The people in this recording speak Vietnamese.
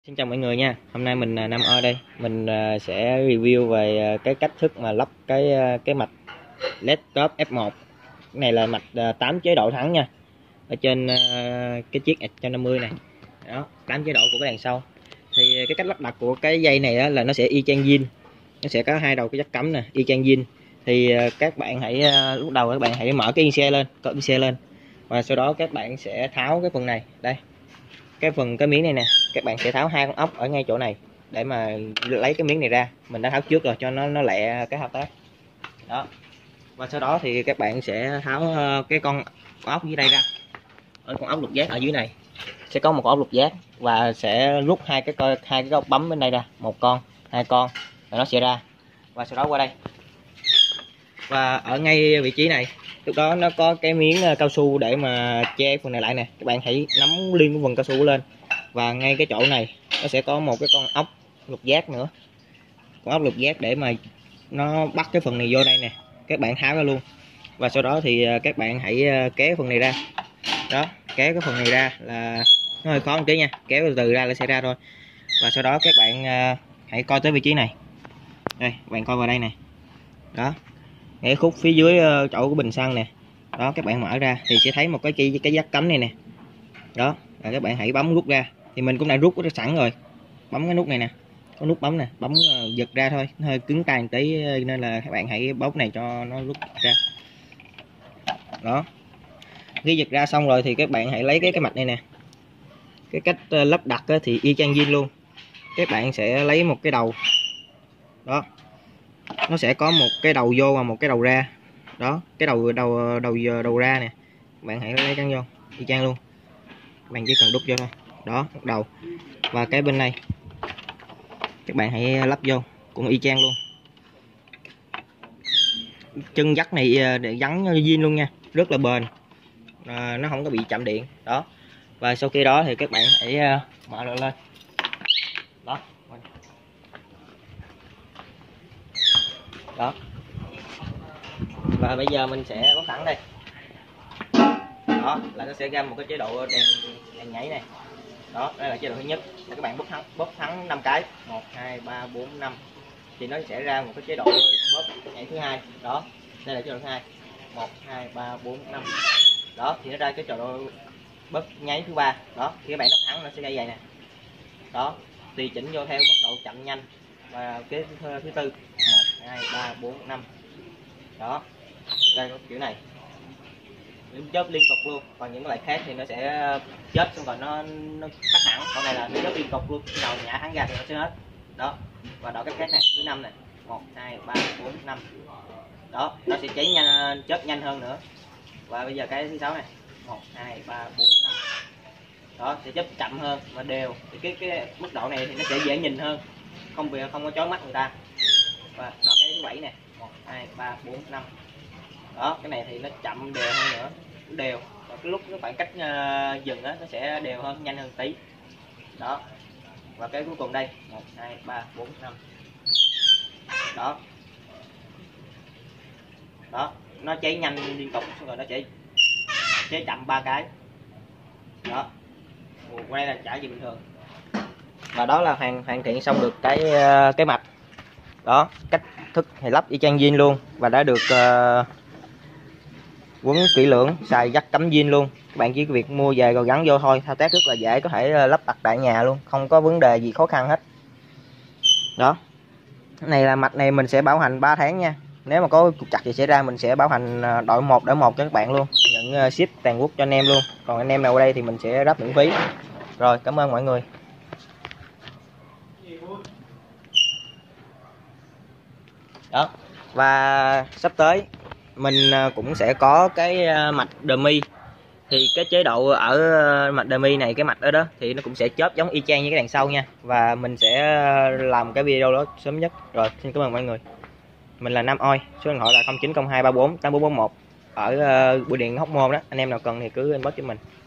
Xin chào mọi người nha. Hôm nay mình Nam Oi đây. Mình sẽ review về cái cách thức mà lắp cái mạch LED top F1. Cái này là mạch 8 chế độ thắng nha. Ở trên cái chiếc 150 này. Đó, 8 chế độ của cái đằng sau. Thì cái cách lắp đặt của cái dây này là nó sẽ y chang zin. Nó sẽ có hai đầu cái jack cắm nè, y chang zin. Thì các bạn hãy lúc đầu các bạn hãy mở cái yên xe lên, cỡ yên xe lên. Và sau đó các bạn sẽ tháo cái phần này. Đây. Cái miếng này nè, các bạn sẽ tháo hai con ốc ở ngay chỗ này để mà lấy cái miếng này ra. Mình đã tháo trước rồi cho nó lẹ cái thao tác đó. Và sau đó thì các bạn sẽ tháo cái con ốc dưới đây ra. Ở con ốc lục giác ở dưới này sẽ có một con ốc lục giác, và sẽ rút hai cái ốc bấm bên đây ra, một con, hai con, và nó sẽ ra. Và sau đó qua đây, và ở ngay vị trí này lúc đó nó có cái miếng cao su để mà che phần này lại nè. Các bạn hãy nắm liên cái phần cao su lên, và ngay cái chỗ này nó sẽ có một cái con ốc lục giác nữa, con ốc lục giác để mà nó bắt cái phần này vô đây nè. Các bạn tháo ra luôn, và sau đó thì các bạn hãy kéo phần này ra. Đó, kéo cái phần này ra là nó hơi khó một tí nha, kéo từ từ ra là sẽ ra thôi. Và sau đó các bạn hãy coi tới vị trí này. Đây, các bạn coi vào đây này. Đó, ngay khúc phía dưới chỗ của bình xăng nè. Đó, các bạn mở ra thì sẽ thấy một cái jack cắm này nè. Đó, rồi các bạn hãy bấm rút ra. Thì mình cũng đã rút sẵn rồi. Bấm cái nút này nè, có nút bấm nè, bấm giật ra thôi, nó hơi cứng tay một tí nên là các bạn hãy bấm này cho nó rút ra. Đó, khi giật ra xong rồi thì các bạn hãy lấy cái mạch này nè. Cái cách lắp đặt thì y chang zin luôn. Các bạn sẽ lấy một cái đầu. Đó, nó sẽ có một cái đầu vô và một cái đầu ra. Đó, cái đầu ra nè, bạn hãy lấy cắn vô y chang luôn. Bạn chỉ cần đút vô thôi. Đó, một đầu. Và cái bên này các bạn hãy lắp vô cũng y chang luôn. Chân dắt này để gắn zin luôn nha, rất là bền, nó không có bị chạm điện. Đó, và sau khi đó thì các bạn hãy mở nó lên. Đó, đó, và bây giờ mình sẽ bấm thẳng đây. Đó là nó sẽ ra một cái chế độ đèn nhảy này. Đó, đây là chế độ thứ nhất. Thì các bạn bóp thắng 5 cái, 1 2 3 4 5 thì nó sẽ ra một cái chế độ bóp nhảy thứ hai. Đó, đây là chế độ thứ hai, 1 2 3 4 5. Đó, thì nó ra cái chế độ bóp nháy thứ ba. Đó, khi các bạn bóp thắng nó sẽ ra vậy nè. Đó, tùy chỉnh vô theo mức độ chậm nhanh. Và cái thứ tư, 1 2 3 4 5. Đó, đây có kiểu này chớp liên tục luôn. Còn những loại khác thì nó sẽ chớp xong rồi nó tắt hẳn. Còn này là nó chớp liên tục luôn, khi nào nhả thắng ra thì nó sẽ hết. Đó, và đợi cái khác này, thứ năm này, 1 2 3 4 5. Đó, nó sẽ cháy nhanh, chớp nhanh hơn nữa. Và bây giờ cái thứ sáu này, 1 2 3 4 5. Đó, sẽ chớp chậm hơn và đều. Thì cái mức độ này thì nó sẽ dễ nhìn hơn, không có chói mắt người ta. Và đó, cái thứ bảy này, 1 2 3 4 5. Đó, cái này thì nó chậm đều hơn nữa, đều. Và cái lúc cái khoảng cách dừng á nó sẽ đều hơn, nhanh hơn tí. Đó, và cái cuối cùng đây, 1 2 3 4 5. Đó, đó, nó cháy nhanh liên tục xong rồi nó cháy chậm 3 cái. Đó, qua đây là chả gì bình thường. Và đó là hoàn thiện xong được cái mạch. Đó, cách thức thì lắp y chang zin luôn, và đã được quấn kỹ lưỡng, xài jack cắm zin luôn. Các bạn chỉ việc mua về rồi gắn vô thôi, thao tác rất là dễ, có thể lắp đặt tại nhà luôn, không có vấn đề gì khó khăn hết. Đó, cái này là mạch này mình sẽ bảo hành 3 tháng nha. Nếu mà có trục trặc gì xảy ra mình sẽ bảo hành đổi 1 đổi 1 cho các bạn luôn, nhận ship toàn quốc cho anh em luôn. Còn anh em nào ở đây thì mình sẽ ráp miễn phí. Rồi, cảm ơn mọi người. Đó, và sắp tới mình cũng sẽ có cái mạch dummy. Thì cái chế độ ở mạch dummy này, cái mạch ở đó thì nó cũng sẽ chớp giống y chang như cái đằng sau nha. Và mình sẽ làm cái video đó sớm nhất. Rồi, xin cảm ơn mọi người. Mình là Nam Oi, số điện thoại là 0902348441 ở bưu điện Hóc Môn đó. Anh em nào cần thì cứ inbox cho mình.